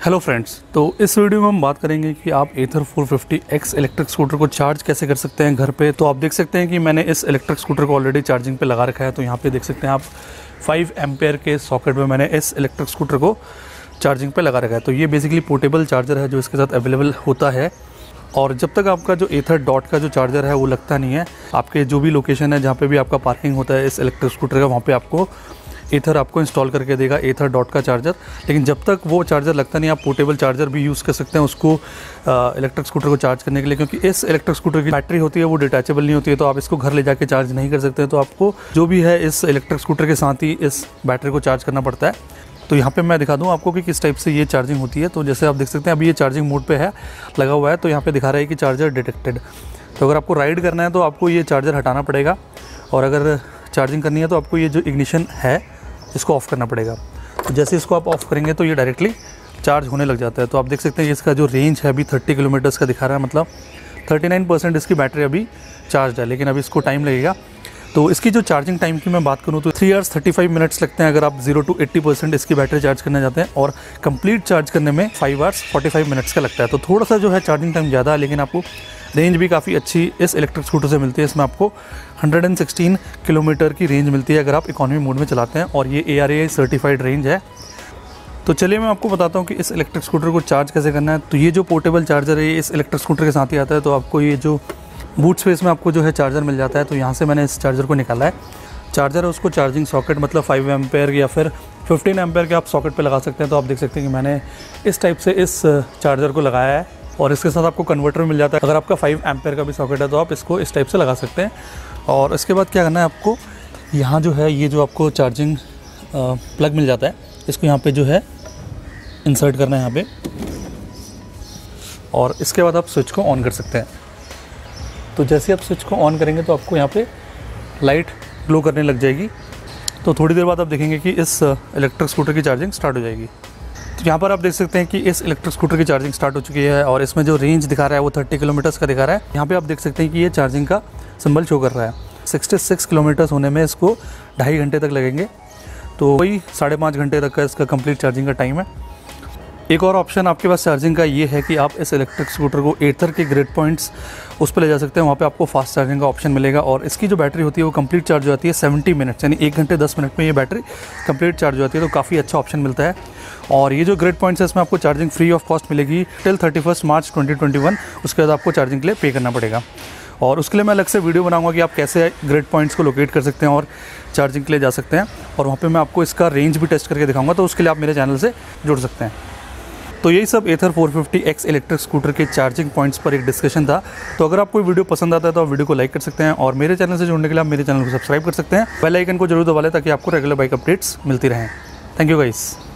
Hello friends, तो इस video में हम बात करेंगे कि आप एथर 450X इलेक्ट्रिक स्कूटर को चार्ज कैसे कर सकते हैं घर पे। तो आप देख सकते हैं कि मैंने इस इलेक्ट्रिक स्कूटर को ऑलरेडी चार्जिंग पे लगा रखा है। तो यहाँ पे देख सकते हैं आप 5 एम्पेयर के सॉकेट में मैंने इस इलेक्ट्रिक स्कूटर को चार्जिंग पे लगा रखा है। तो ये बेसिकली पोर्टेबल चार्जर है जो इसके साथ अवेलेबल होता है। और जब तक आपका जो एथर डॉट का जो चार्जर है वो लगता नहीं है, आपके जो भी लोकेशन है जहाँ पे भी आपका पार्किंग होता है इस इलेक्ट्रिक स्कूटर का, वहाँ पे आपको एथर आपको इंस्टॉल करके देगा, एथर डॉट का चार्जर। लेकिन जब तक वो चार्जर लगता नहीं, आप पोर्टेबल चार्जर भी यूज़ कर सकते हैं उसको इलेक्ट्रिक स्कूटर को चार्ज करने के लिए, क्योंकि इस इलेक्ट्रिक स्कूटर की बैटरी होती है वो डिटैचेबल नहीं होती है। तो आप इसको घर ले जाके चार्ज नहीं कर सकते। तो आपको जो भी है इस इलेक्ट्रिक स्कूटर के साथ ही इस बैटरी को चार्ज करना पड़ता है। तो यहाँ पे मैं दिखा दूँ आपको कि किस टाइप से ये चार्जिंग होती है। तो जैसे आप देख सकते हैं अभी ये चार्जिंग मोड पे है, लगा हुआ है। तो यहाँ पे दिखा रहा है कि चार्जर डिटेक्टेड। तो अगर आपको राइड करना है तो आपको ये चार्जर हटाना पड़ेगा, और अगर चार्जिंग करनी है तो आपको ये जो इग्निशन है इसको ऑफ़ करना पड़ेगा। तो जैसे इसको आप ऑफ़ करेंगे तो ये डायरेक्टली चार्ज होने लग जाता है। तो आप देख सकते हैं इसका जो रेंज है अभी 30 किलोमीटर्स का दिखा रहा है, मतलब 39% इसकी बैटरी अभी चार्ज है, लेकिन अभी इसको टाइम लगेगा। तो इसकी जो चार्जिंग टाइम की मैं बात करूँ तो 3 आवर्स 35 मिनट्स लगते हैं अगर आप 0 to 80% इसकी बैटरी चार्ज करना चाहते हैं, और कंप्लीट चार्ज करने में 5 आवर्स 45 मिनट्स का लगता है। तो थोड़ा सा जो है चार्जिंग टाइम ज़्यादा है, लेकिन आपको रेंज भी काफ़ी अच्छी इस इलेक्ट्रिक स्कूटर से मिलती है। इसमें आपको 116 किलोमीटर की रेंज मिलती है अगर आप इकोनॉमी मोड में चलाते हैं, और ये ARAI सर्टिफाइड रेंज है। तो चलिए मैं आपको बताता हूँ कि इस इलेक्ट्रिक स्कूटर को चार्ज कैसे करना है। तो ये जो पोर्टेबल चार्जर है ये इस इलेक्ट्रिक स्कूटर के साथ ही आता है। तो आपको ये जो बूट स्पेस में आपको जो है चार्जर मिल जाता है। तो यहाँ से मैंने इस चार्जर को निकाला है। चार्जर है उसको चार्जिंग सॉकेट, मतलब 5 एम्पेयर या फिर 15 एम्पेयर के आप सॉकेट पे लगा सकते हैं। तो आप देख सकते हैं कि मैंने इस टाइप से इस चार्जर को लगाया है, और इसके साथ आपको कन्वर्टर मिल जाता है। अगर आपका 5 एम्पेयर का भी सॉकेट है तो आप इसको इस टाइप से लगा सकते हैं। और इसके बाद क्या करना है आपको, यहाँ जो है ये जो आपको चार्जिंग प्लग मिल जाता है, इसको यहाँ पे जो है इंसर्ट करना है यहाँ पे, और इसके बाद आप स्विच को ऑन कर सकते हैं। तो जैसे आप स्विच को ऑन करेंगे तो आपको यहाँ पे लाइट ग्लो करने लग जाएगी। तो थोड़ी देर बाद आप देखेंगे कि इस इलेक्ट्रिक स्कूटर की चार्जिंग स्टार्ट हो जाएगी। तो यहाँ पर आप देख सकते हैं कि इस इलेक्ट्रिक स्कूटर की चार्जिंग स्टार्ट हो चुकी है, और इसमें जो रेंज दिखा रहा है वो 30 किलोमीटर्स का दिखा रहा है। यहाँ पे आप देख सकते हैं कि ये चार्जिंग का सिंबल शो कर रहा है। 66 किलोमीटर्स होने में इसको 2.5 घंटे तक लगेंगे। तो वही 5.5 घंटे तक का इसका कंप्लीट चार्जिंग का टाइम है। एक और ऑप्शन आपके पास चार्जिंग का ये है कि आप इस इलेक्ट्रिक स्कूटर को एथर के ग्रिड पॉइंट्स उस पर ले जा सकते हैं। वहाँ पे आपको फास्ट चार्जिंग का ऑप्शन मिलेगा, और इसकी जो बैटरी होती है वो कंप्लीट चार्ज हो जाती है 70 मिनट्स, यानी 1 घंटे 10 मिनट में ये बैटरी कंप्लीट चार्ज हो जाती है। तो काफ़ी अच्छा ऑप्शन मिलता है। और ये जो ग्रिड पॉइंट्स है इसमें आपको चार्जिंग फ्री ऑफ कॉस्ट मिलेगी टिल 31 मार्च 2021। उसके बाद आपको चार्जिंग के लिए पे करना पड़ेगा, और उसके लिए मैं अलग से वीडियो बनाऊंगा कि आप कैसे ग्रिड पॉइंट्स को लोकेट कर सकते हैं और चार्जिंग के लिए जा सकते हैं। और वहाँ पे मैं आपको इसका रेंज भी टेस्ट करके दिखाऊंगा, तो उसके लिए आप मेरे चैनल से जुड़ सकते हैं। तो यही सब एथर 450X इलेक्ट्रिक स्कूटर के चार्जिंग पॉइंट्स पर एक डिस्कशन था। तो अगर आपको वीडियो पसंद आता है तो आप वीडियो को लाइक कर सकते हैं, और मेरे चैनल से जुड़ने के लिए आप मेरे चैनल को सब्सक्राइब कर सकते हैं। बेल आइकन को जरूर दबा लें ताकि आपको रेगुलर बाइक अपडेट्स मिलती रहें। Thank you guys.